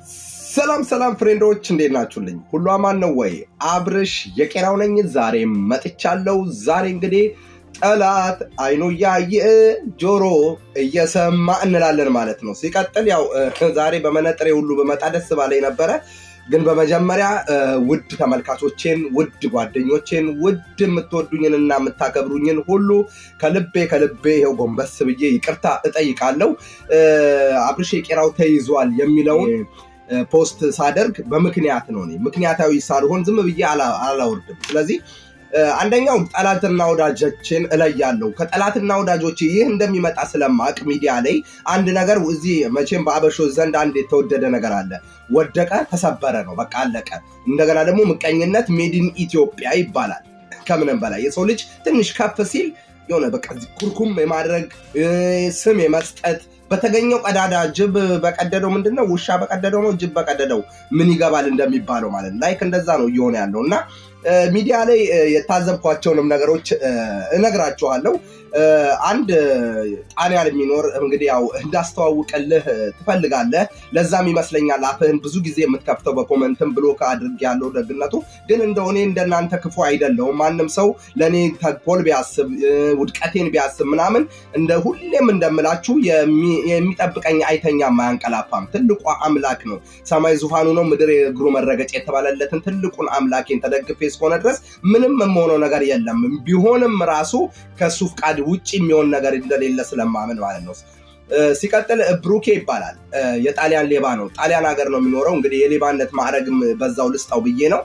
ሰላም ፍሬንዶች እንዴት ናችሁልኝ? ሁሉ አማን ነው ወይ? አብርሽ የቄራው ነኝ። ዛሬ መጥቻለሁ። ዛሬ እንግዲህ ጠላት አይኑ ያየ ጆሮ እየሰማ እንላለን ማለት ነው። ሲቀጥል ያው ዛሬ በመነጥሬ ሁሉ በመጣ ደስ ባለኝ ነበረ። ግን በመጀመሪያ ውድ ተመልካቾቼን፣ ውድ ጓደኞቼን፣ ውድ የምትወዱኝንና የምታከብሩኝን ሁሉ ከልቤ ይሄው ጎንበስ ብዬ ይቅርታ እጠይቃለሁ። አብርሽ የቄራው ተይዟል የሚለውን ፖስት ሳደርግ በምክንያት ነው። ምክንያታዊ ሳልሆን ዝም ብዬ አላወርድም። ስለዚህ አንደኛው ጠላትና ወዳጆችን እለያለሁ። ከጠላትና ወዳጆች ይህ እንደሚመጣ ስለማቅ ሚዲያ ላይ አንድ ነገር እዚህ መቼም በአበሾች ዘንድ አንድ የተወደደ ነገር አለ። ወደቀ ተሰበረ ነው፣ በቃ አለቀ። እንደገና ደግሞ ምቀኝነት ሜዲን ኢትዮጵያ ይባላል። ከምንም በላይ የሰው ልጅ ትንሽ ከፍ ሲል የሆነ በቃ ኩርኩም የማድረግ ስም የመስጠት በተገኘው ቀዳዳ ጅብ በቀደደው ምንድነው ውሻ በቀደደው ነው ጅብ በቀደደው ምን ይገባል እንደሚባለው ማለት ላይክ እንደዛ ነው እየሆነ ያለውና ሚዲያ ላይ የታዘብኳቸውንም ነገሮች እነግራችኋለሁ። አንድ ጣሊያን የሚኖር እንግዲህ ያው እንዳስተዋውቀልህ ትፈልጋለህ። ለዛም ይመስለኛል አፍህን ብዙ ጊዜ የምትከፍተው በኮሜንትም ብሎክ አድርግ ያለው ደግነቱ። ግን እንደሆነ እንደናንተ ክፉ አይደለም። ማንንም ሰው ለኔ ተንኮል ቢያስብ ውድቀቴን ቢያስብ ምናምን እንደ ሁሌም እንደምላችሁ የሚጠብቀኝ አይተኛም አያንቀላፋም። ትልቁ አምላክ ነው። ሰማይ ዙፋኑ ነው፣ ምድር የእግሩ መረገጫ የተባለለትን ትልቁን አምላኬን ተደግፌ እስከሆነ ድረስ ምንም የምሆነው ነገር የለም። ቢሆንም ራሱ ከሱ ፍቃድ ውጪ የሚሆን ነገር እንደሌለ ስለማመን ማለት ነው። ሲቀጥል ብሩኬ ይባላል። የጣሊያን ሌባ ነው። ጣሊያን ሀገር ነው የሚኖረው። እንግዲህ የሌባነት ማዕረግም በዛው ልስጣው ብዬ ነው።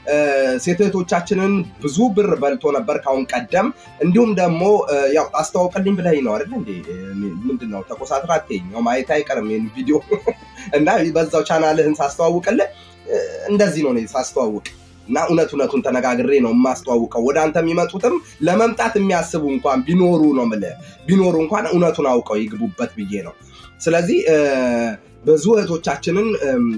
ሴቶቻችንን ብዙ ብር በልቶ ነበር ካሁን ቀደም። እንዲሁም ደግሞ ያው አስተዋውቅልኝ ብለኝ ነው አይደል እንዴ? ምንድነው ተቆሳትራቴኝ ነው ማየት አይቀርም ይሄን ቪዲዮ እና በዛው ቻናልህን ሳስተዋውቅልህ እንደዚህ ነው ሳስተዋውቅ እና እውነቱን ተነጋግሬ ነው ማስተዋውቀው። ወደ አንተ የሚመጡትም ለመምጣት የሚያስቡ እንኳን ቢኖሩ ነው ማለት ቢኖሩ እንኳን እውነቱን አውቀው ይግቡበት ብዬ ነው። ስለዚህ ብዙ እህቶቻችንን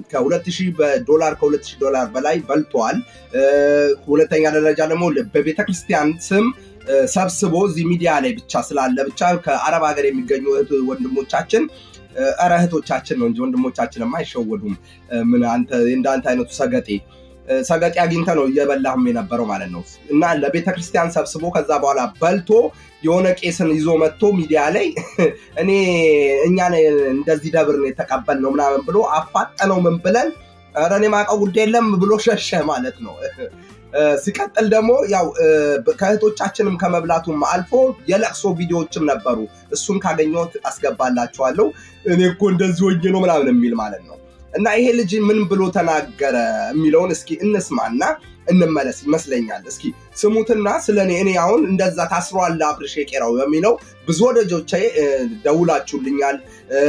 $2000 በላይ በልቷል። ሁለተኛ ደረጃ ደግሞ በቤተክርስቲያን ስም ሰብስቦ እዚህ ሚዲያ ላይ ብቻ ስላለ ብቻ ከአረብ ሀገር የሚገኙ ወንድሞቻችን እህቶቻችን ነው እንጂ ወንድሞቻችንማ አይሸወዱም። ምን አንተ እንዳንተ አይነቱ ሰገጤ አግኝተ ነው እየበላህም የነበረው ማለት ነው። እና ለቤተክርስቲያን ሰብስቦ ከዛ በኋላ በልቶ የሆነ ቄስን ይዞ መጥቶ ሚዲያ ላይ እኛ እንደዚህ ደብር ነው የተቀበልነው ምናምን ብሎ አፋጠነው። ምን ብለን ኧረ እኔ ማውቀው ጉዳይ የለም ብሎ ሸሸ ማለት ነው። ሲቀጥል ደግሞ ያው ከእህቶቻችንም ከመብላቱም አልፎ የለቅሶ ቪዲዮዎችም ነበሩ። እሱን ካገኘሁት አስገባላችኋለሁ። እኔ እኮ እንደዚህ ሆኜ ነው ምናምን የሚል ማለት ነው። እና ይሄ ልጅ ምን ብሎ ተናገረ የሚለውን እስኪ እንስማና እንመለስ ይመስለኛል። እስኪ ስሙትና ስለኔ እኔ አሁን እንደዛ ታስሯል አብርሽ የቄራው የሚለው ብዙ ወዳጆቼ ደውላችሁልኛል።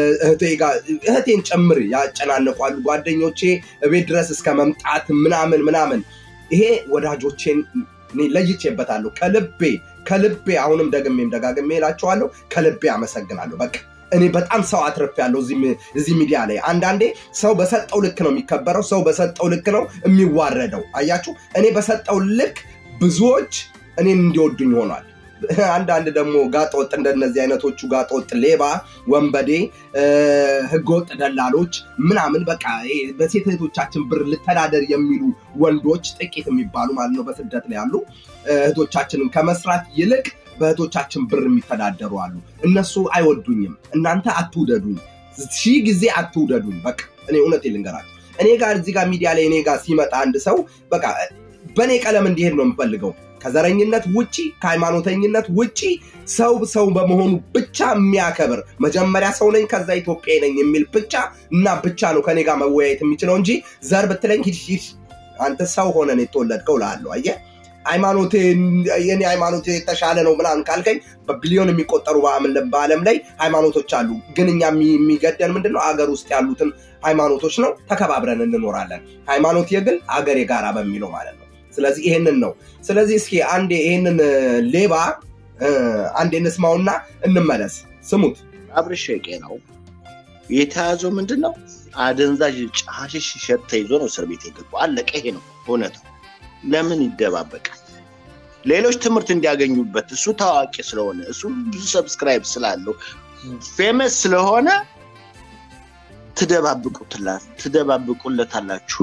እህቴን ጨምር ያጨናነቋሉ ጓደኞቼ ቤት ድረስ እስከ መምጣት ምናምን ይሄ ወዳጆቼን ለይቼበታለሁ። ከልቤ አሁንም ደጋግሜ እላችኋለሁ ከልቤ አመሰግናለሁ። በቃ እኔ በጣም ሰው አትርፌያለሁ እዚህ ሚዲያ ላይ። አንዳንዴ ሰው በሰጠው ልክ ነው የሚከበረው፣ ሰው በሰጠው ልክ ነው የሚዋረደው። አያችሁ፣ እኔ በሰጠው ልክ ብዙዎች እኔን እንዲወዱኝ ሆኗል። አንዳንድ ደግሞ ጋጠወጥ እንደነዚህ አይነቶቹ ጋጠወጥ ሌባ፣ ወንበዴ፣ ህገወጥ ደላሎች ምናምን በቃ በሴት እህቶቻችን ብር ልተዳደር የሚሉ ወንዶች ጥቂት የሚባሉ ማለት ነው በስደት ላይ ያሉ እህቶቻችንን ከመስራት ይልቅ በእህቶቻችን ብር የሚተዳደሩ አሉ። እነሱ አይወዱኝም። እናንተ አትውደዱኝ፣ 1000 ጊዜ አትውደዱኝ። በቃ እኔ እውነቴን ልንገራችሁ፣ እኔ ጋር እዚህ ጋር ሚዲያ ላይ እኔ ጋር ሲመጣ አንድ ሰው በቃ በኔ ቀለም እንዲሄድ ነው የምፈልገው። ከዘረኝነት ውጪ ከሃይማኖተኝነት ውጪ ሰው በመሆኑ ብቻ የሚያከብር መጀመሪያ ሰው ነኝ ከዛ ኢትዮጵያዊ ነኝ የሚል ብቻ ነው ከኔ ጋር መወያየት የሚችለው እንጂ ዘር ብትለኝ ሂድ አንተ ሰው ሆነን የተወለድከው እልሃለሁ። አየህ የኔ ሃይማኖት የተሻለ ነው ምናምን ካልከኝ በቢሊዮን የሚቆጠሩ በዓለም ላይ ሃይማኖቶች አሉ። ግን እኛ የሚገደን ምንድነው? አገር ውስጥ ያሉትን ሃይማኖቶች ነው። ተከባብረን እንኖራለን። ሃይማኖት የግል አገር የጋራ በሚለው ማለት ነው። ስለዚህ ይሄንን ነው። ስለዚህ እስኪ አንዴ ይሄንን ሌባ አንዴ እንስማውና እንመለስ። ስሙት። አብርሽ የቄራው የተያዘው ምንድነው? አደንዛዥ ጫሽሽ ተይዞ ነው እስር ቤት የገባው። አለቀ። ይሄ ነው እውነታው። ለምን ይደባበቃል? ሌሎች ትምህርት እንዲያገኙበት እሱ ታዋቂ ስለሆነ እሱ ብዙ ሰብስክራይብ ስላለው ፌመስ ስለሆነ ትደባብቁለታላችሁ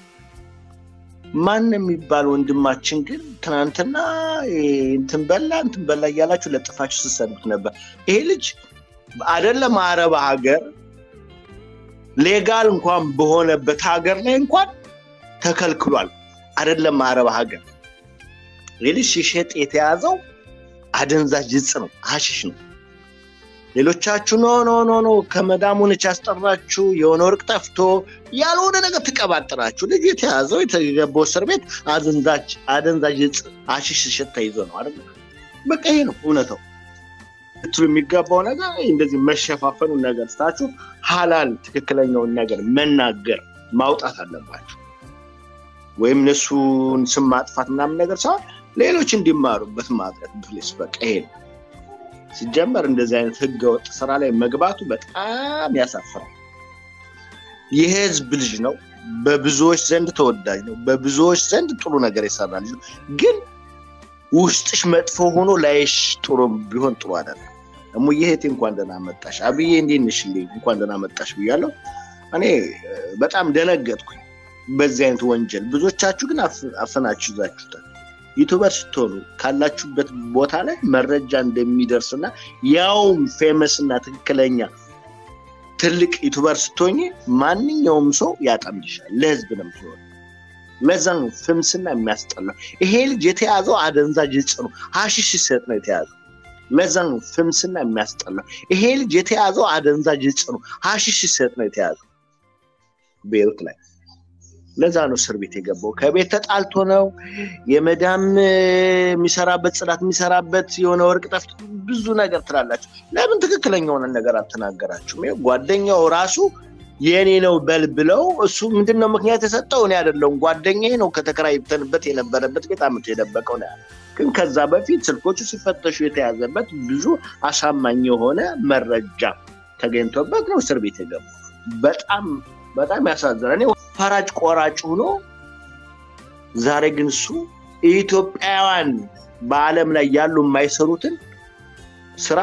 ማን የሚባል ወንድማችን ግን ትናንትና እንትን በላ ያላችሁ ለጥፋችሁ ተሰብክ ነበር ይሄ ልጅ አይደለም አረብ ሀገር ሌጋል እንኳን በሆነበት ሀገር ላይ እንኳን ተከልክሏል አይደለም አረብ ሀገር ሌሊሽ ሸጥ የተያዘው አደንዛዥ እጽ ነው ሐሺሽ ነው ሌሎቻችሁ ኖ ከመዳሙን ያስጠራችሁ የሆነ ወርቅ ጠፍቶ ያልሆነ ነገር ተቀባጥራችሁ ልጅ የተያዘው የተገባው እስር ቤት አደንዛዥ እጽ ሐሺሽ ሸጥ ተይዞ ነው አይደል በቃ ይሄ ነው እውነታው እሱ የሚገባው ነገር እንደዚህ መሸፋፈኑ ነገር ስታችሁ ሐላል ትክክለኛው ነገር መናገር ማውጣት አለባችሁ ወይም ነሱን ስም ማጥፋት ምናምን ነገር ሳይሆን ሌሎች እንዲማሩበት ማድረግ ፕሊስ በቃ ይሄ ሲጀመር እንደዚህ አይነት ህገወጥ ስራ ላይ መግባቱ በጣም ያሳፍራል የህዝብ ልጅ ነው በብዙዎች ዘንድ ተወዳጅ ነው በብዙዎች ዘንድ ጥሩ ነገር ይሰራል ግን ውስጥሽ መጥፎ ሆኖ ላይሽ ጥሩ ቢሆን ጥሩ አይደለም እሙዬት እንኳን ደህና መጣሽ አብዬ እንዴንሽ እንኳን ደህና መጣሽ ብያለሁ እኔ በጣም ደነገጥኩኝ በዚህ አይነት ወንጀል ብዙዎቻችሁ ግን አፈናችሁ ይዛችሁታል ዩቲዩበር ስትሆኑ ካላችሁበት ቦታ ላይ መረጃ እንደሚደርስና ያው ፌመስ እና ትክክለኛ ትልቅ ዩቲዩበር ስትሆኚ ማንኛውም ሰው ያጣምድሻል ለህዝብ ነው የምትሆኑ ለዛን ፍምስና የሚያስጠላው ይሄ ልጅ የተያዘው አደንዛዥ እጽ ነው ሐሺሽ ሲሰጥ ነው የተያዘው ለዛን ፍምስና የሚያስጠላው ይሄ ልጅ የተያዘው አደንዛዥ እጽ ነው ሐሺሽ ሲሰጥ ነው የተያዘው ቤሩት ላይ ለዛ ነው እስር ቤት የገባው ከቤት ተጣልቶ ነው የመዳም የሚሰራበት ጽላት የሚሰራበት የሆነ ወርቅ ጠፍቶ ብዙ ነገር ትላላችሁ ለምን ትክክለኛውን ነገር አትናገራችሁም ጓደኛው ራሱ የኔ ነው በልብለው እሱ ምንድነው ምክንያት የሰጠው እኔ አይደለም ጓደኛዬ ነው ከተከራይተንበት የነበረበት ቤት አመት የደበቀው ነው ግን ከዛ በፊት ስልኮቹ ሲፈተሹ የተያዘበት ብዙ አሳማኝ የሆነ መረጃ ተገኝቶበት ነው እስር ቤት የገባው በጣም ያሳዝናል ፈራጅ ቆራጭ ሆኖ ዛሬ ግን እሱ ኢትዮጵያውያን በአለም ላይ ያሉ የማይሰሩትን ስራ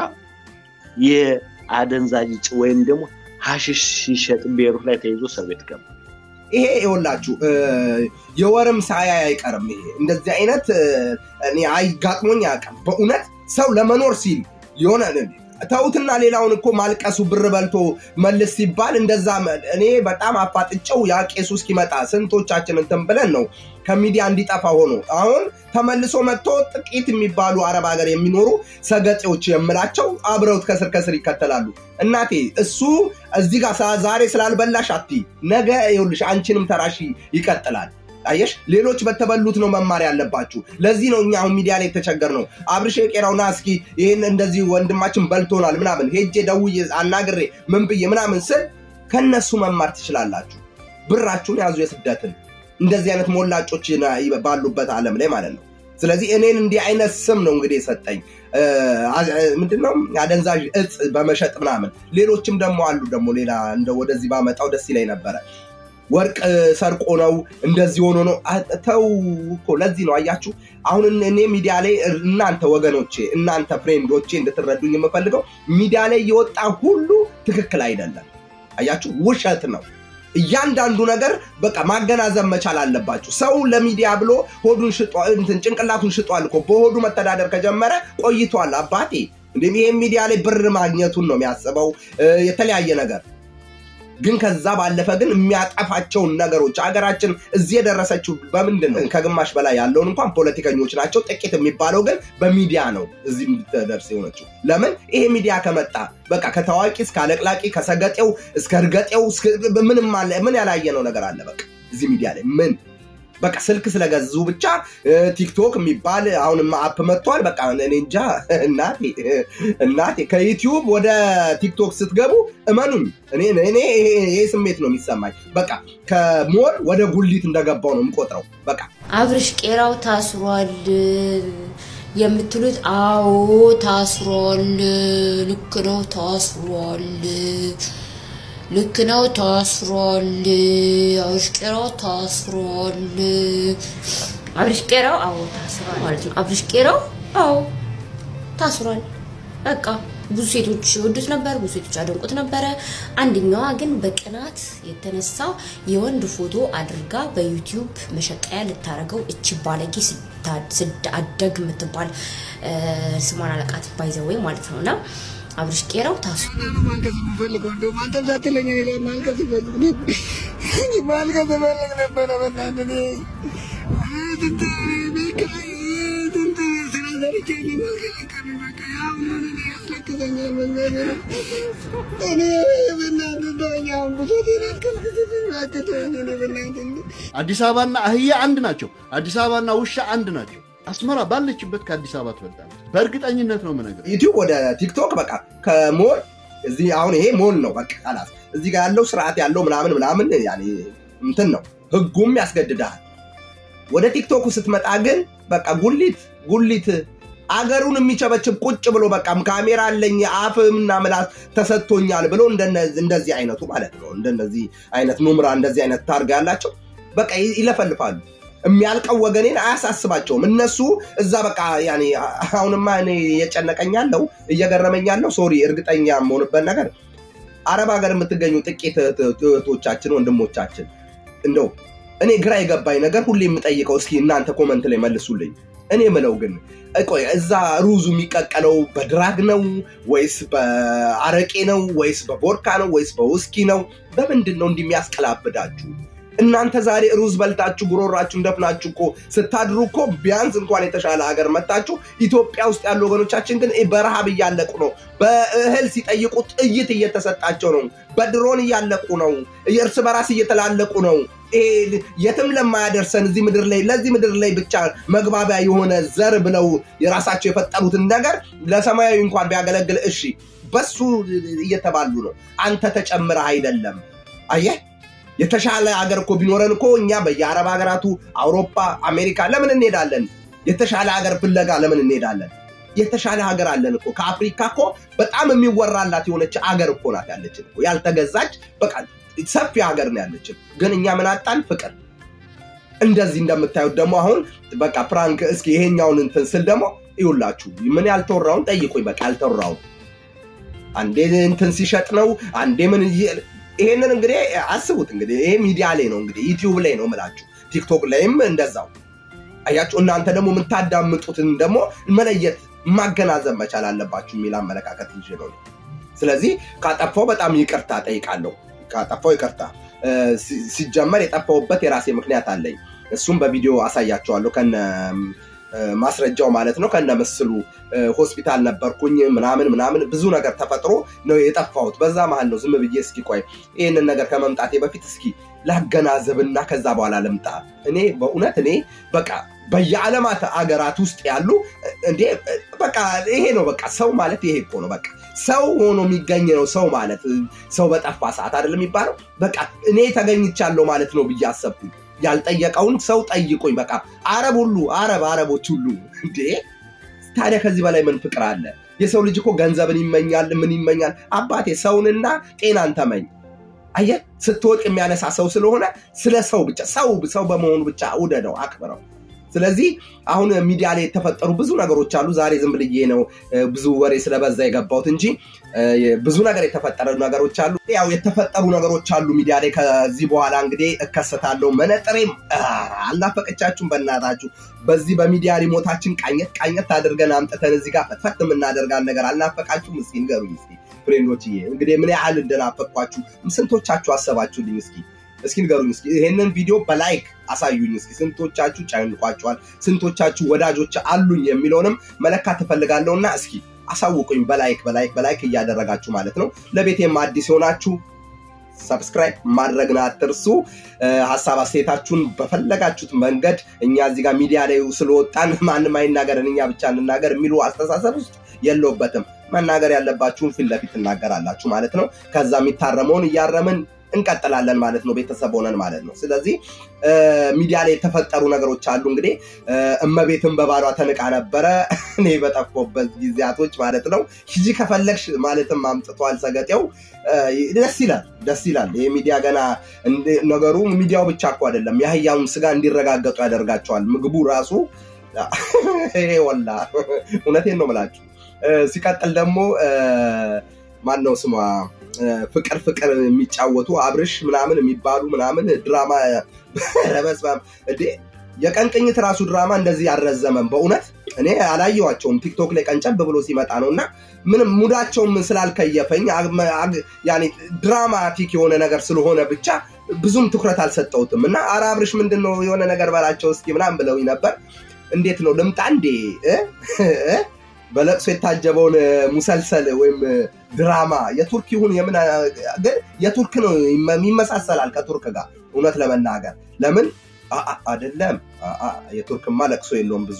የአደንዛዥ እጽ ወይም ደግሞ ሐሺሽ ሲሸጥ ቤሩት ላይ ተይዞ እስር ቤት ገባ ይሄ ይወላችሁ የወርም ሳያ አይቀርም ይሄ እንደዚህ አይነት እኔ አይጋጥሞኝ ያቀም በእውነት ሰው ለመኖር ሲል የሆነ ታውትና ሌላውን እኮ ማልቀሱ ብር በልቶ መልስ ሲባል እንደዛ እኔ በጣም አፋጥጨው ያ ቄሱ እስኪመጣ ስንቶቻችን እንትን ብለን ነው ከሚዲያ እንዲጠፋ ሆኖ አሁን ተመልሶ መጥቶ ጥቂት የሚባሉ አረብ ሀገር የሚኖሩ ሰገጤዎች የምላቸው አብረውት ከስር ይከተላሉ እናቴ እሱ እዚህ ጋር ዛሬ ስላልበላሽ አትይ ነገ ይኸውልሽ አንቺንም ተራሺ ይቀጥላል አየሽ ሌሎች በተበሉት ነው መማር ያለባችሁ ለዚህ ነው እኛው ሚዲያ ላይ ተቸገርነው አብርሽ የቄራውና እስኪ ይሄን እንደዚህ ወንድማችን በልቶናል ምናምን ሄጄ ደውዬ አናግሬ ምን ብዬ ምናምን ስል ከነሱ መማር ትችላላችሁ ብራችሁን ያዙ የስደትን እንደዚህ አይነት ሞላጮች ባሉበት ዓለም ላይ ማለት ነው ስለዚህ እኔን እንዲህ አይነት ስም ነው እንግዲህ ሰጠኝ ምንድነው አደንዛዥ እጽ በመሸጥ ምናምን ሌሎችም ደግሞ አሉ ደግሞ ሌላ እንደ ወደዚህ ባመጣው ደስ ይለኝ ነበር ወርቅ ሰርቆ ነው እንደዚህ ሆኖ ነው ተው እኮ ለዚህ ነው አያችሁ አሁን እኔ ሚዲያ ላይ እናንተ ወገኖቼ እናንተ ፍሬንዶቼ እንድትረዱኝ የምፈልገው ሚዲያ ላይ የወጣ ሁሉ ትክክል አይደለም አያችሁ ውሸት ነው እያንዳንዱ ነገር በቃ ማገናዘብ መቻል አለባችሁ ሰው ለሚዲያ ብሎ ሆዱን ሽጧል እንትን ጭንቅላቱን ሽጧል እኮ በሆዱ መተዳደር ከጀመረ ቆይቷል አባቴ እንደዚህ ይሄ ሚዲያ ላይ ብር ማግኘቱን ነው የሚያስበው የተለያየ ነገር ግን ከዛ ባለፈ ግን የሚያጠፋቸው ነገሮች ሀገራችን እዚህ የደረሰችው በመንደነው ከግማሽ በላይ ያለውን እንኳን ፖለቲከኞች ናቸው ጥቂት የሚባለው ግን በሚዲያ ነው እዚህ እንድትደርስ የሆነችው ለምን ይሄ ሚዲያ ከመጣ በቃ ከታዋቂ እስከ አለቅላቂ ከሰገጤው እስከ እርገጤው ምን ያላየነው ነገር አለ በቃ እዚህ ሚዲያ ላይ ምን በቃ ስልክ ስለገዙ ብቻ ቲክቶክ የሚባል አሁን አፕ መጥቷል በቃ እኔ እንጃ እናቴ ከዩቲዩብ ወደ ቲክቶክ ስትገቡ እመኑኝ እኔ ይሄ ስሜት ነው የሚሰማኝ በቃ ከሞል ወደ ጉሊት እንደገባው ነው የምቆጥረው በቃ አብርሽ ቄራው ታስሯል የምትሉት አዎ ታስሯል ልክ ነው ታስሯል ልክ ነው ታስሯል አብርሽ ቄራው ታስሯል አብርሽ ቄራው አዎ ታስሯል ማለት ነው አብርሽ ቄራው አዎ ታስሯል በቃ ብዙ ሴቶች ወዱት ነበር ብዙ ሴቶች አደንቁት ነበር አንደኛዋ ግን በቅናት የተነሳ የወንድ ፎቶ አድርጋ በዩቲዩብ መሸቀያ ልታረገው እቺ ባለጌ ስዳደግ ምትባል ስማን አለቃት ባይዘው ማለት ነውና አብርሽ ቄራው ታሱ ማልከስ ፈልገው እንደው አንተ ዛትለኛ ይላል ማልከስ ፈልገው ማልከስ ፈልገው ነበር በእናንተ አዲስ አበባና አህያ አንድ ናቸው አዲስ አበባና ውሻ አንድ ናቸው አስመራ ባለችበት ከአዲስ አበባ ትወጣለች በእርግጠኝነት ነው ምነገር ዩቲዩብ ወደ ቲክቶክ በቃ ከሞል እዚህ አሁን ይሄ ሞል ነው በቃ خلاص እዚህ ጋር ያለው ስርዓት ያለው ምናምን ያኔ እንትን ነው ህጉም ያስገድዳል ወደ ቲክቶክ ስትመጣ ግን በቃ ጉሊት አገሩን የሚቸበችብ ቁጭ ብሎ በቃ ካሜራ አለኝ አፍምና ምላስ ተሰጥቶኛል ብሎ እንደዚህ አይነቱ ማለት ነው እንደነዚህ አይነት ኑምራ እንደዚህ አይነት ታርጋ ያላቸው በቃ ይለፈልፋሉ የሚያልቀው ወገኔን አያሳስባቸውም እነሱ እዛ በቃ ያኔ አሁንማ እኔ የጨነቀኛለው እየገረመኛለው ሶሪ እርግጠኛ ሆነበት ነገር አረብ ሀገር የምትገኙ ጥቂት እህቶቻችን ወንድሞቻችን እንደው እኔ ግራ የገባኝ ነገር ሁሌ የምጠይቀው እስኪ እናንተ ኮሜንት ላይ መልሱልኝ እኔ ምለው ግን ቆይ እዛ ሩዙ የሚቀቀለው በድራግ ነው ወይስ በአረቄ ነው ወይስ በቦርካ ነው ወይስ በውስኪ ነው በምንድነው እንደሚያስቀላብዳችሁ እናንተ ዛሬ ሩዝ በልታችሁ ጉሮራችሁ እንደፍናችሁ እኮ ስታድሩ እኮ ቢያንስ እንኳን የተሻለ ሀገር መጣችሁ ኢትዮጵያ ውስጥ ያሉ ወገኖቻችን ግን በረሃብ እያለቁ ነው በእህል ሲጠይቁ ጥይት እየተሰጣቸው ነው በድሮን እያለቁ ነው እርስ በራስ እየተላለቁ ነው የትም ለማያደርሰን እዚህ ምድር ላይ ለዚህ ምድር ላይ ብቻ መግባቢያ የሆነ ዘር ብለው የራሳቸው የፈጠሩትን ነገር ለሰማያዊ እንኳን ቢያገለግል እሺ በሱ እየተባሉ ነው አንተ ተጨምረህ አይደለም አየህ የተሻለ ሀገር እኮ ቢኖረን እኮ እኛ በየአረብ ሀገራቱ አውሮፓ አሜሪካ ለምን እንሄዳለን የተሻለ ሀገር ፍለጋ ለምን እንሄዳለን የተሻለ ሀገር አለን እኮ ከአፍሪካ እኮ በጣም የሚወራላት የሆነች ሀገር እኮ ናት ያለችን እኮ ያልተገዛች በቃ ሰፊ ሀገር ነው ያለችን ግን እኛ ምን አጣን ፍቅር እንደዚህ እንደምታዩት ደግሞ አሁን በቃ ፕራንክ እስኪ ይሄኛውን እንትን ስል ደግሞ ይውላችሁ ምን ያልተወራውን ጠይቁኝ በቃ ያልተወራውን አንዴ እንትን ሲሸጥ ነው አንዴ ምን ይሄንን እንግዲህ አስቡት እንግዲህ ይሄ ሚዲያ ላይ ነው እንግዲህ ዩቲዩብ ላይ ነው ማለት ቲክቶክ ላይም እንደዛው አያችሁ እናንተ ደግሞ ምን ታዳምጡትን ደግሞ መለየት ማገናዘብ መቻል አለባችሁ ሚላ መለካከት ይችላል ስለዚህ ካጠፋው በጣም ይቅርታ ጠይቃለሁ ካጠፋው ይቅርታ ሲጀመር የጠፋውበት የራሴ ምክንያት አለኝ እሱም በቪዲዮ አሳያችኋለሁ ከነ ማስረጃው ማለት ነው ከነ መስሉ ሆስፒታል ነበርኩኝ ምናምን ብዙ ነገር ተፈጥሮ ነው የጠፋሁት በዛ መሃል ነው ዝም ብዬ እስኪ ቆይ ይሄንን ነገር ከመምጣቴ በፊት እስኪ ላገናዘብና ከዛ በኋላ ለምጣ እኔ በእውነት እኔ በቃ በየዓለማት አገራት ውስጥ ያሉ እንዴ በቃ ይሄ ነው በቃ ሰው ማለት ይሄ እኮ ነው በቃ ሰው ሆኖ የሚገኝ ነው ሰው ማለት ሰው በጠፋ ሰዓት አይደለም የሚባለው በቃ እኔ ተገኝቻለሁ ማለት ነው ብዬ አሰብኩኝ ያልጠየቀውን ሰው ጠይቆኝ በቃ አረቦች ሁሉ እንዴ ታዲያ ከዚህ በላይ ምን ፍቅር አለ የሰው ልጅ እኮ ገንዘብን ይመኛል ምን ይመኛል አባቴ ሰውንና ጤናን ተመኝ አየ ስትወቅ የሚያነሳ ሰው ስለሆነ ስለ ሰው ብቻ ሰው በመሆኑ ብቻ ወደደው አክብረው ስለዚህ አሁን ሚዲያ ላይ የተፈጠሩ ብዙ ነገሮች አሉ ዛሬ ዝም ብልዬ ነው ብዙ ወሬ ስለበዛ የገባሁት እንጂ ብዙ ነገር የተፈጠሩ ነገሮች አሉ ያው የተፈጠሩ ነገሮች አሉ ሚዲያ ላይ ከዚህ በኋላ እንግዲህ እከሰታለሁ መነጥሬም አላፈቀቻችሁም በእናታችሁ በዚህ በሚዲያ ሪሞታችን ቃኘት አድርገን አምጥተን እዚህ ጋር ፈትፈት እናደርጋለን ነገር አላፈቃችሁም እስኪ ንገሩኝ እስኪ ፍሬንዶችዬ እንግዲህ ምን ያህል እንደናፈቅኳችሁ ስንቶቻችሁ አሰባችሁልኝ እስኪ ንገሩኝ እስኪ ይሄንን ቪዲዮ በላይክ አሳዩኝ እስኪ ስንቶቻችሁ ጫንቋችኋል ስንቶቻችሁ ወዳጆች አሉኝ የሚለውንም መለካት ተፈልጋለውና እስኪ አሳውቁኝ በላይክ እያደረጋችሁ ማለት ነው ለቤቴም አዲስ ሆናችሁ ሰብስክራይብ ማድረግና አትርሱ ሐሳብ አስተያየታችሁን በፈለጋችሁት መንገድ እኛ እዚህ ጋር ሚዲያ ላይ ስለወጣን ማንንም አይናገረን እኛ ብቻ እንናገር የሚሉ አስተሳሰብ ውስጥ የለውበትም መናገር ያለባችሁን ፊት ለፊት እናገራላችሁ ማለት ነው ከዛ የሚታረመውን ያረመን እንቀጥላለን ማለት ነው ቤተሰብ ሆነን ማለት ነው ስለዚህ ሚዲያ ላይ የተፈጠሩ ነገሮች አሉ እንግዲህ እመቤትን በባሏ ተንቃ ነበር እኔ በጠፎበት ጊዜያቶች ማለት ነው ሂጂ ከፈለግሽ ማለትም አምጥቷል ሰገጤው ደስ ይላል ይሄ ሚዲያ ገና ነገሩ ሚዲያው ብቻ እኮ አይደለም ያህያውን ስጋ እንዲረጋገጡ ያደርጋቸዋል ምግቡ ራሱ ይሄ ወላ እውነቴን ነው ማለት ሲቀጥል ደግሞ ማን ነው ስሟ ፍቅር የሚጫወቱ አብርሽ ምናምን የሚባሉ ምናምን ድራማ ረበስባም እንዴ የቀን ቅኝት ራሱ ድራማ እንደዚህ ያረዘመም በእውነት እኔ አላየዋቸውም ቲክቶክ ላይ ቀንጨብ ብሎ ሲመጣ ነውና ምንም ሙዳቸውም ስላልከየፈኝ ያኒ ድራማቲክ የሆነ ነገር ስለሆነ ብቻ ብዙም ትኩረት አልሰጠውትም እና አብርሽ ምንድነው የሆነ ነገር ባላቸው እስኪ ምናምን ብለውኝ ነበር እንዴት ነው ልምጣ እንዴ በለቅሶ የታጀበውን ሙሰልሰል ወይም ድራማ የቱርክ ይሁን የምን ግን የቱርክ ነው የሚመሳሰላል ከቱርክ ጋር እውነት ለመናገር ለምን አይደለም የቱርክማ ለቅሶ የለውም ብዙ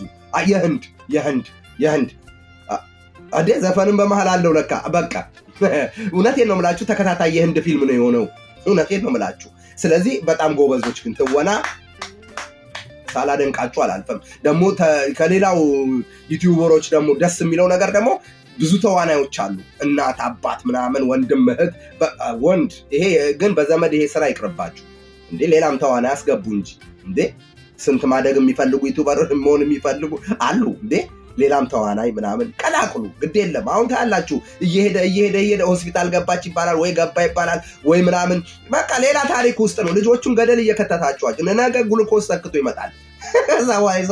የህንድ አዴ ዘፈንም በመሃል አለው ለካ በቃ እውነቴን ነው የምላችሁ ተከታታይ የህንድ ፊልም ነው የሆነው እውነቴን ነው የምላችሁ ስለዚህ በጣም ጎበዞች ግን ተወና ሳላደንቃችሁ አላልፈም ደግሞ ከሌላው ዩቲዩበሮች ደግሞ ደስ የሚለው ነገር ደግሞ ብዙ ተዋናዮች አሉ እናት አባት ምናምን ወንድም እህት ወንድ ይሄ ግን በዘመድ ይሄ ስራ ይቅርባችሁ እንዴ ሌላም ተዋናይ አስገቡ እንጂ እንዴ ስንት ማደግ የሚፈልጉ ዩቲዩበር መሆን የሚፈልጉ አሉ እንዴ ሌላም ተዋናይ ምናምን ቀላቅሉ ግድ የለም አሁን ታላችሁ እየሄደ ሆስፒታል ገባች ይባላል ወይ ገባ ይባላል ወይ ምናምን በቃ ሌላ ታሪክ ውስጥ ነው ልጆቹን ገደል እየከተታችኋቸው ነገ ግሉኮስ ሰክቶ ይመጣል ከዛ ዋይሰ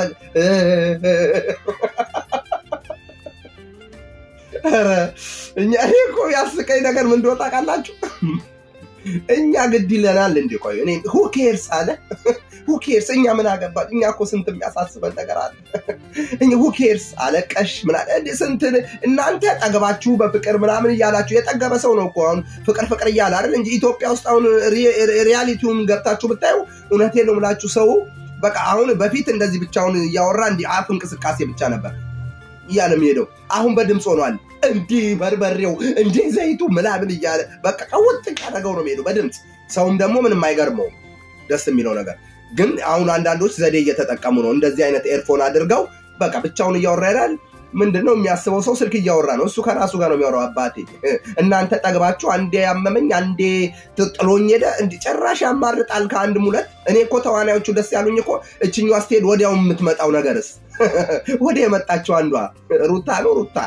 አረ እኛ እኮ ያስቀኝ ነገር ምን እንደወጣ ቃላችሁ እኛ ግድ ይለናል እንዴ ቆይ እኔ who cares አለ who cares እኛ ምን አገባን እኛ እኮ ስንት የሚያሳስበን ነገር አለ እኛ who cares አለቀሽ ምን አለ ስንት እናንተ ጠገባችሁ በፍቅር ምናምን ይያላችሁ የጠገበ ሰው ነው እኮ አሁን ፍቅር ይያላ አይደል እንጂ ኢትዮጵያ ውስጥ አሁን ሪያሊቲውን ገብታችሁ ብታዩ እውነቴን ነው የምላችሁ ሰው በቃ አሁን በፊት እንደዚህ ብቻውን ያወራ እንዲ አፍ እንቅስቃሴ ብቻ ነበር ይያለም ሄደው አሁን በድምጽ ሆኗል እንዲ በርበሬው እንዲ ዘይቱ ምናምን ይያለ በቃ ቀውጥ ያደረገው ነው ሄደው በድምጽ ሰውም ደግሞ ምንም አይገርመው ደስ የሚለው ነገር ግን አሁን አንዳንዶች ዘዴ እየተጠቀሙ ነው እንደዚህ አይነት ኤርፎን አድርገው በቃ ብቻውን ያወራ ይላል ምንድነው የሚያስበው ሰው ስልክ ያወራ ነው እሱ ከራሱ ጋር ነው የሚያወራው አባቴ እናንተ ጠግባችሁ አንዴ ያመመኝ አንዴ ጥሎኝ ሄደ እንዲ ጭራሽ ያማርጣል ከአንድ ሙለት እኔ እኮ ተዋናዮቹ ደስ ያሉኝ እኮ እቺኛው አስተድ ወዲያው የምትመጣው ነገርስ ወዲያ የመጣችው አንዷ ሩታ ነው ሩታ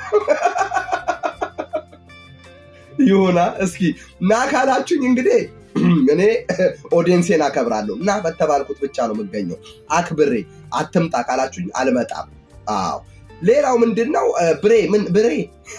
ይሆና እስኪ ናካላችሁኝ እንግዲህ እኔ ኦዲየንሴን አከብራለሁ እና በተባልኩት ብቻ ነው የምገኘው አክብሬ አትምጣ ካላችሁኝ አልመጣም አዎ ሌላው ምንድነው ብሬ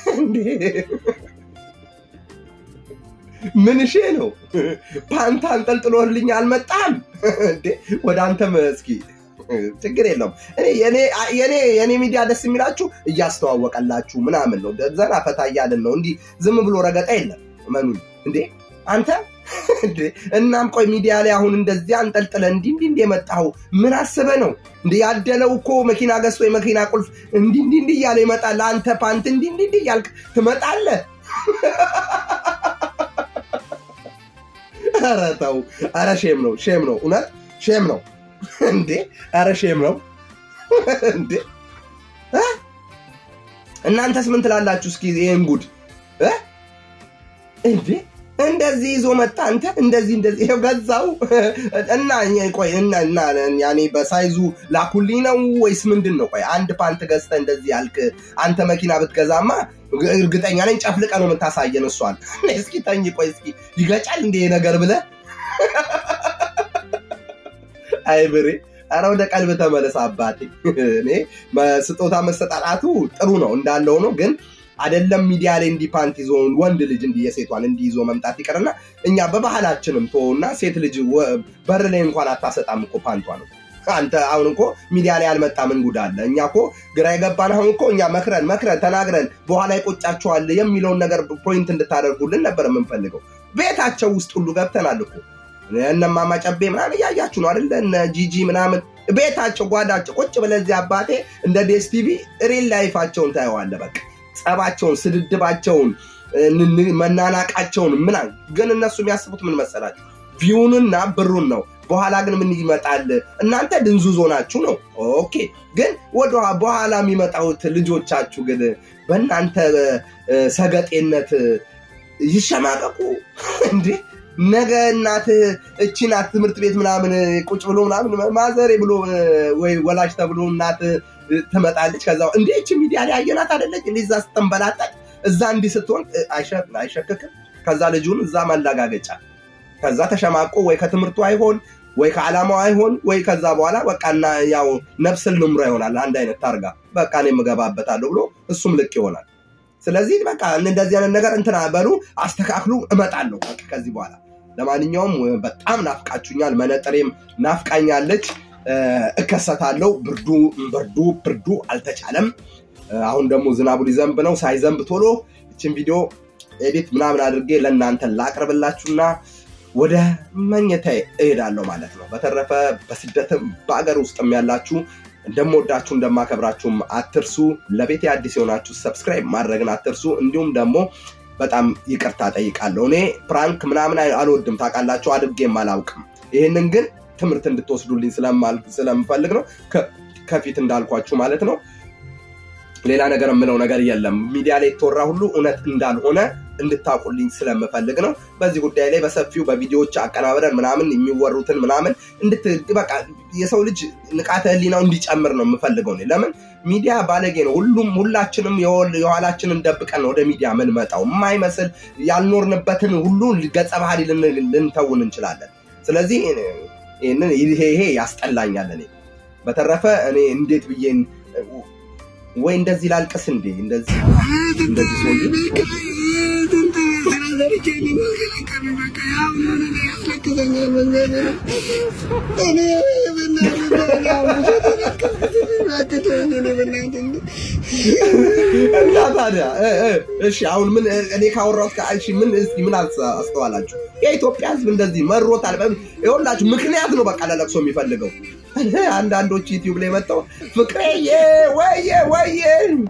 ምን እሺ ነው ፓንታን ጠልጥሎልኝ አልመጣም እንዴ ወደ አንተም እስኪ ችግር የለውም የኔ ሚዲያ ደስ የሚላችሁ እያስተዋወቀላችሁ ምናምን ነው ዘና ፈታ ያለን ነው እንዲ ዝም ብሎ ረገጣ የለም ማኑ እንዴ አንተ እንዴ እናም ቆይ ሚዲያ ላይ አሁን እንደዚህ አንጠልጥለ እንዲ የመጣው ምን አስበ ነው እንዴ ያደለው እኮ መኪና ገዝቶ የመኪና ቁልፍ እንዲ ያለ ይመጣል አንተ ፓንት እንዲ ያልክ ትመጣለህ አራታው አራ ሼም ነው እውነት ሼም ነው እንዴ አራ ሼም ነው እንዴ እናንተስ ምን ትላላችሁ እስኪ ይሄን ጉድ እንዴ እንደዚህ ይዞ መጣ አንተ እንደዚህ ይሄው ገዛው እና ቆይ እና ያኔ በሳይዙ ላኩልኝ ነው ወይስ ምንድነው ቆይ አንድ ፓንት ገዝተ እንደዚህ ያልክ አንተ መኪና ብትገዛማ እርግጠኛ ነኝ ጨፍልቀ ነው የምታሳየን እሷን እስኪ ተኝ ቆይ እስኪ ይገጫል እንደ ነገር ብለ አይ ብሬ አረ ወደ ቀልብ ተመለስ አባቴ እኔ ስጦታ መሰጣጣቱ ጥሩ ነው እንዳለው ነው ግን አይደለም ሚዲያ ላይ እንዲ ፓንት ይዞ ወንድ ልጅ እንዲ የሴቷን እንዲ ይዞ መምጣት ይቀርና እኛ በባህላችንም ተውና ሴት ልጅ በር ላይ እንኳን አታሰጣም እኮ ፓንቷ ነው አንተ አሁን እኮ ሚዲያ ላይ አልመጣ ምን ጉድ አለ እኛ እኮ ግራ ይገባን አሁን እኮ እኛ መክረን ተናግረን በኋላ ይቆጫቸዋል የሚለውን ነገር ፖይንት እንድታደርጉልን ነበር የምንፈልገው ቤታቸው ውስጥ ሁሉ ገብተናል እኮ እነማማ ጨቤ ምናምን ያያችሁ ነው አይደል እነ ጂጂ ምናምን ቤታቸው ጓዳቸው ቁጭ ብለዚህ አባቴ እንደ ዲኤስቲቪ ሪል ላይፋቸውን ታየዋለ በቃ ጸባቸውን ስድድባቸውን መናናቃቸውን ምናን ግን እነሱ የሚያስቡት ምን መሰላችሁ ቪውንና ብሩን ነው በኋላ ግን ምን ይመጣል እናንተ ድንዙዞ ናችሁ ነው ኦኬ ግን ወደ በኋላ የሚመጣውት ልጆቻችሁ ግን በእናንተ ሰገጤነት ይሸማቀቁ እንዴ ነገ እናት እቺናት ትምህርት ቤት ምናምን ቁጭ ብሎ ምናምን ማዘሬ ብሎ ወይ ወላጅ ተብሎ እናት ትመጣለች ከዛው እንዴ እቺ ሚዲያ ላይ ያየናት አይደለች እንደዛ ስትንበላጠቅ እዛ እንዲህ ስትሆን አይሸከክም ከዛ ልጁን እዛ ማላጋገጫ ከዛ ተሸማቆ ወይ ከትምርቱ አይሆን ወይ ከዓላማው አይሆን ወይ ከዛ በኋላ በቃና ያው ነፍስን ልምራ ይሆናል አንድ አይነት ታርጋ በቃ እኔ መገባበታለሁ ብሎ እሱም ልቅ ይሆናል ስለዚህ በቃ እንደዚህ አይነት ነገር እንትና በሉ አስተካክሉ እመጣለሁ በቃ ከዚህ በኋላ ለማንኛውም በጣም ናፍቃችሁኛል መነጠሬም ናፍቃኛለች እከሰታለሁ ብርዱ አልተቻለም አሁን ደግሞ ዝናቡ ሊዘንብ ነው ሳይዘንብ ቶሎ እቺን ቪዲዮ ኤዲት ምናምን አድርጌ ለእናንተ ላቀርብላችሁና ወደ መኝታዬ እሄዳለሁ ማለት ነው በተረፈ በስደትም በአገር ውስጥም ያላችሁ እንደምወዳችሁ እንደማከብራችሁም አትርሱ ለቤቴ አዲስ የሆናችሁ ሰብስክራይብ ማድረግን አትርሱ እንዲሁም ደግሞ በጣም ይቅርታ ጠይቃለሁ እኔ ፕራንክ ምናምን አልወድም ታውቃላችሁ አድርጌም አላውቅም ይሄንን ግን ትምርት እንድትወስዱልኝ ስለምፈልግ ነው ከፊት እንዳልኳችሁ ማለት ነው ሌላ ነገር ምለው ነገር የለም ሚዲያ ላይ ተወራ ሁሉ እውነት እንዳልሆነ እንድታቁልኝ ስለምፈልግ ነው በዚህ ጉዳይ ላይ በሰፊው በቪዲዮዎች አቀናበረን ምናምን የሚወሩትን ምናምን በቃ የሰው ልጅ ንቃተ ህሊናው እንዲጨምር ነው የምፈልገው ነው ለምን ሚዲያ ባለጌ ነው ሁላችንም የኋላችንን ደብቀን ወደ ሚዲያ ምን መጣው የማይመስል ያልኖርንበትን ሁሉ ገጸ ባህሪ ልንተውን እንችላለን ስለዚህ ይሄ ያስጠላኛል እኔ በተረፈ እኔ እንዴት ብዬን ወይ እንደዚህ ላልቀስ እንዴ እንደዚህ ሶይ እሺ አሁን ምን እኔ ካወራሁት ከአይሺ ምን አስተዋላችሁ የኢትዮጵያ ህዝብ እንደዚህ መሮታል ይኸውላችሁ ምክንያት ነው በቃ ለለቅሶ የሚፈልገው አንዳንዶች ዩቲዩብ ላይ መጣው ፍቅሬዬ ወይዬ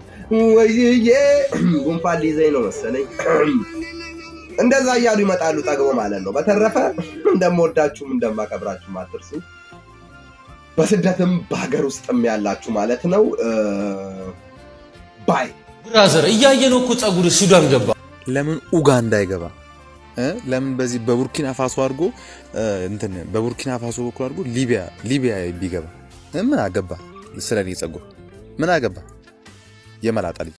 ጉንፋን ሊይዘኝ ነው መሰለኝ እንደዛ እያሉ ይመጣሉ ጠግቦ ማለት ነው በተረፈ እንደምወዳችሁም እንደማከብራችሁም አትርሱ በስደትም በአገር ውስጥም ያላችሁ ማለት ነው ባይ ብራዘር እያየነው እኮ ጸጉር ሱዳን ገባ ለምን ኡጋንዳ አይገባ ለምን በዚህ በቡርኪና ፋሶ አድርጎ እንትን በቡርኪና ፋሶ በኩል አድርጎ ሊቢያ ቢገባ ምን አገባ ስለኔ ጸጉር ምን አገባ የመላጣ